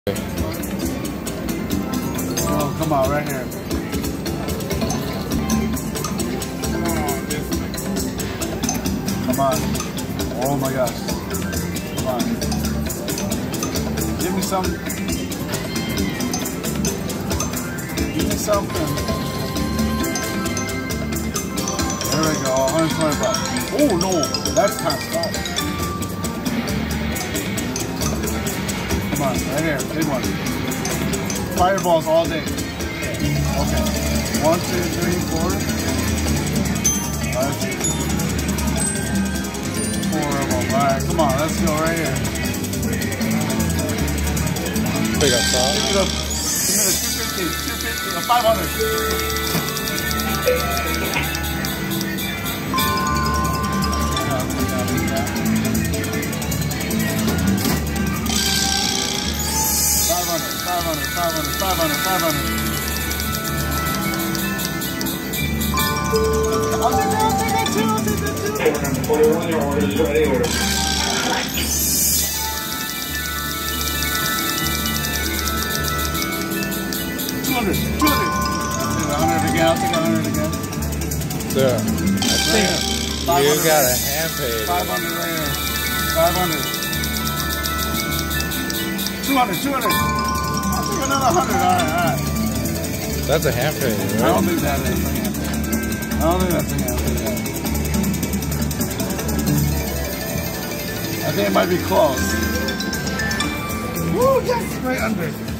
Oh, come on, right here. Come on. Oh my gosh. Come on. Give me some. Give me something. There we go. 125. Oh no, that's kind of small. Come on, right here, big one. Fireballs all day. Okay. 1, 2, 3, 4. 4 of them. Alright, come on, let's go right here. Big up top. Give me the 250, 500. I'll take that too. Number 41, your order is ready. Order. 200. 100 again. I'll take 100 again. Yeah. I think you got a hand pay. 500 right here. 500. 200. I'll take another 100. All right. That's a hand pay, right? I don't think that is a hand pay. I don't think that's a hand pay. I think it might be close. Woo, yes, right under.